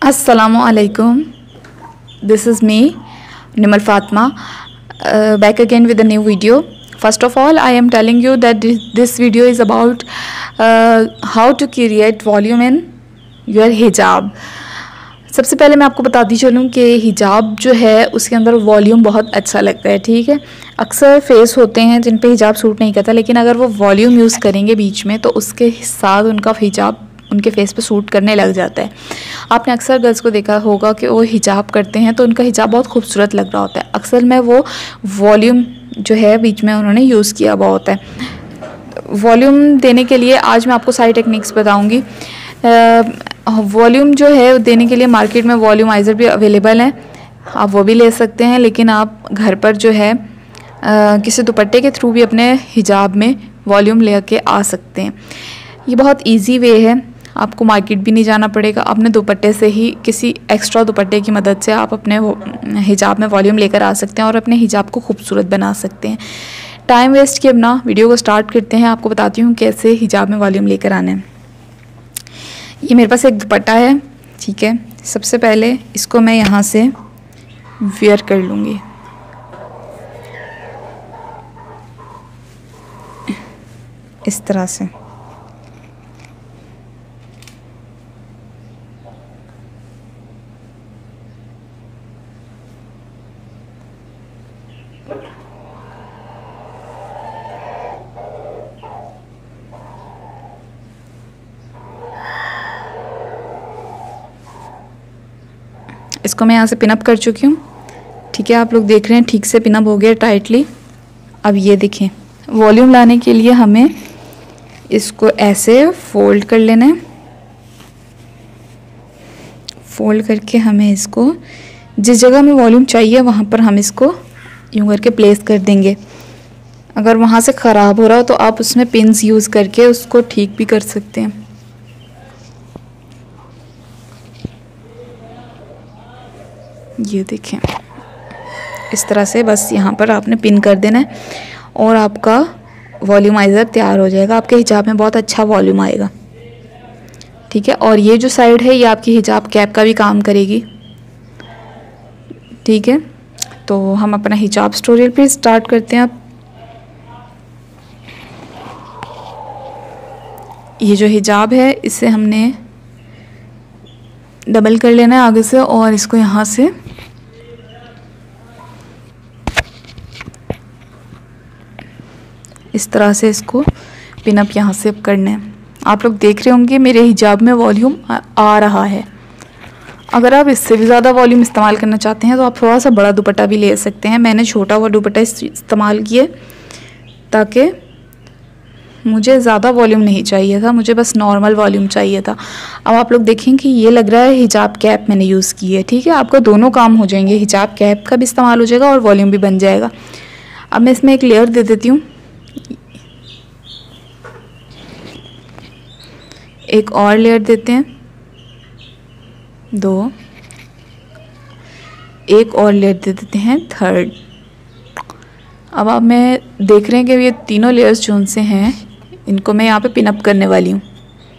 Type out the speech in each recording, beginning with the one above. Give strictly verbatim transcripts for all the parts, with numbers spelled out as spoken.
Assalamualaikum. This is me, Nimar Fatma, uh, back again with a new video. First of all, I am telling you that this, this video is about uh, how to create volume in your hijab. सबसे पहले मैं आपको बताती चलूँ कि हिजाब जो है उसके अंदर वॉल्यूम बहुत अच्छा लगता है, ठीक है। अक्सर फेस होते हैं जिन पे हिजाब सूट नहीं करता, लेकिन अगर वो वॉल्यूम यूज़ करेंगे बीच में तो उसके साथ उनका हिजाब उनके फेस पे सूट करने लग जाता है। आपने अक्सर गर्ल्स को देखा होगा कि वो हिजाब करते हैं तो उनका हिजाब बहुत खूबसूरत लग रहा होता है। अक्सर में वो वॉल्यूम जो है बीच में उन्होंने यूज़ किया हुआ होता है। वॉल्यूम देने के लिए आज मैं आपको सारी टेक्निक्स बताऊँगी। वॉल्यूम जो है देने के लिए मार्केट में वॉल्यूमाइज़र भी अवेलेबल हैं, आप वो भी ले सकते हैं, लेकिन आप घर पर जो है आ, किसी दुपट्टे के थ्रू भी अपने हिजाब में वॉल्यूम ले के आ सकते हैं। ये बहुत इजी वे है, आपको मार्केट भी नहीं जाना पड़ेगा। अपने दुपट्टे से ही किसी एक्स्ट्रा दुपट्टे की मदद से आप अपने हिजाब में वॉल्यूम लेकर आ सकते हैं और अपने हिजाब को खूबसूरत बना सकते हैं। टाइम वेस्ट किए बिना वीडियो को स्टार्ट करते हैं। आपको बताती हूँ कैसे हिजाब में वॉल्यूम लेकर आना है। ये मेरे पास एक दुपट्टा है, ठीक है। सबसे पहले इसको मैं यहाँ से वेयर कर लूँगी। इस तरह से इसको मैं यहाँ से पिनअप कर चुकी हूँ, ठीक है। आप लोग देख रहे हैं ठीक से पिनअप हो गया टाइटली। अब ये देखें, वॉल्यूम लाने के लिए हमें इसको ऐसे फोल्ड कर लेना है। फोल्ड करके हमें इसको जिस जगह में वॉल्यूम चाहिए वहाँ पर हम इसको यूँ करके प्लेस कर देंगे। अगर वहाँ से ख़राब हो रहा हो तो आप उसमें पिन्स यूज़ करके उसको ठीक भी कर सकते हैं। ये देखें, इस तरह से बस यहाँ पर आपने पिन कर देना है और आपका वॉल्यूमाइज़र तैयार हो जाएगा। आपके हिजाब में बहुत अच्छा वॉल्यूम आएगा, ठीक है। और ये जो साइड है ये आपकी हिजाब कैप का भी काम करेगी, ठीक है। तो हम अपना हिजाब ट्यूटोरियल पे स्टार्ट करते हैं। अब ये जो हिजाब है इसे हमने डबल कर लेना है आगे से और इसको यहाँ से इस तरह से इसको पिनअप यहाँ से करना है। आप लोग देख रहे होंगे मेरे हिजाब में वॉल्यूम आ रहा है। अगर आप इससे भी ज़्यादा वॉल्यूम इस्तेमाल करना चाहते हैं तो आप थोड़ा सा बड़ा दुपट्टा भी ले सकते हैं। मैंने छोटा हुआ दुपट्टा इस्तेमाल किए ताकि मुझे ज़्यादा वॉल्यूम नहीं चाहिए था, मुझे बस नॉर्मल वॉल्यूम चाहिए था। अब आप लोग देखें कि ये लग रहा है हिजाब कैप मैंने यूज़ की है, ठीक है। आपका दोनों काम हो जाएंगे, हिजाब कैप का भी इस्तेमाल हो जाएगा और वॉल्यूम भी बन जाएगा। अब मैं इसमें एक लेयर दे देती हूँ, एक और लेयर देते हैं, दो, एक और लेयर दे देते हैं, थर्ड। अब आप मैं देख रहे हैं कि ये तीनों लेयर्स जो उनसे हैं इनको मैं यहाँ पे पिनअप करने वाली हूँ।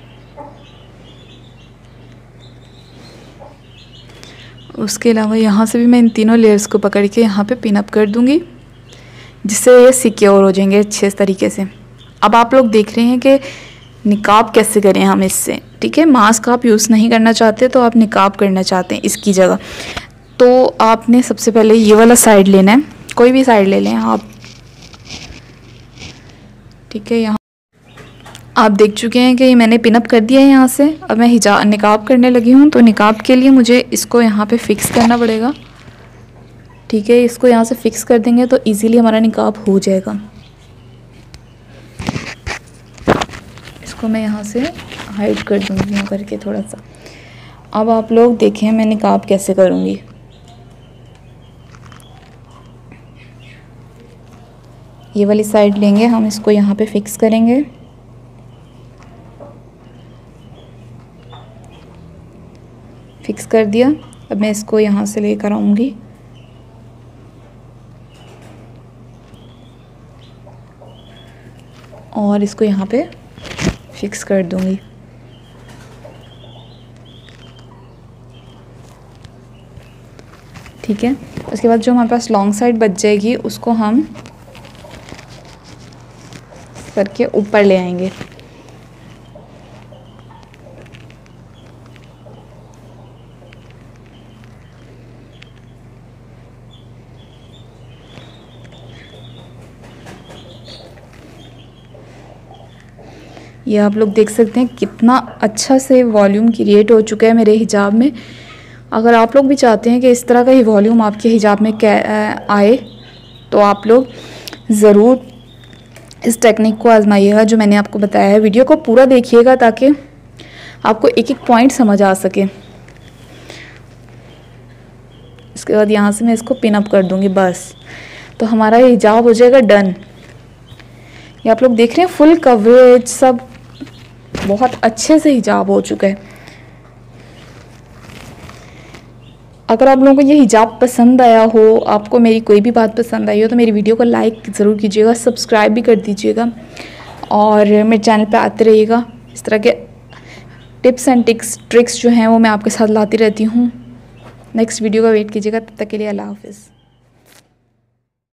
उसके अलावा यहाँ से भी मैं इन तीनों लेयर्स को पकड़ के यहाँ पे पिनअप कर दूँगी, जिससे ये सिक्योर हो जाएंगे अच्छे तरीके से। अब आप लोग देख रहे हैं कि निकाब कैसे करें हम इससे, ठीक है। मास्क आप यूज़ नहीं करना चाहते तो आप निकाब करना चाहते हैं इसकी जगह, तो आपने सबसे पहले ये वाला साइड लेना है, कोई भी साइड ले लें आप, ठीक है। यहाँ आप देख चुके हैं कि ये मैंने पिनअप कर दिया है यहाँ से। अब मैं हिजाब निकाब करने लगी हूँ, तो निकाब के लिए मुझे इसको यहाँ पे फिक्स करना पड़ेगा, ठीक है। इसको यहाँ से फिक्स कर देंगे तो इजीली हमारा निकाब हो जाएगा। इसको मैं यहाँ से हाइड कर दूँगी यहाँ करके थोड़ा सा। अब आप लोग देखें मैं निकाब कैसे करूँगी। ये वाली साइड लेंगे हम, इसको यहाँ पे फिक्स करेंगे, फिक्स कर दिया। अब मैं इसको यहाँ से लेकर आऊँगी, और इसको यहाँ पे फिक्स कर दूँगी। ठीक है। उसके बाद जो हमारे पास लॉन्ग साइड बच जाएगी उसको हम करके ऊपर ले आएंगे। ये आप लोग देख सकते हैं कितना अच्छा से वॉल्यूम क्रिएट हो चुका है मेरे हिजाब में। अगर आप लोग भी चाहते हैं कि इस तरह का ही वॉल्यूम आपके हिजाब में आए तो आप लोग ज़रूर इस टेक्निक को आजमाइएगा जो मैंने आपको बताया है। वीडियो को पूरा देखिएगा ताकि आपको एक एक पॉइंट समझ आ सके। इसके बाद यहाँ से मैं इसको पिन अप कर दूँगी, बस तो हमारा हिजाब हो जाएगा डन। ये आप लोग देख रहे हैं फुल कवरेज, सब बहुत अच्छे से हिजाब हो चुका है। अगर आप लोगों को ये हिजाब पसंद आया हो, आपको मेरी कोई भी बात पसंद आई हो, तो मेरी वीडियो को लाइक ज़रूर कीजिएगा, सब्सक्राइब भी कर दीजिएगा और मेरे चैनल पे आते रहिएगा। इस तरह के टिप्स एंड टिक्स ट्रिक्स जो हैं वो मैं आपके साथ लाती रहती हूँ। नेक्स्ट वीडियो का वेट कीजिएगा, तब तक के लिए अल्लाह हाफिज़।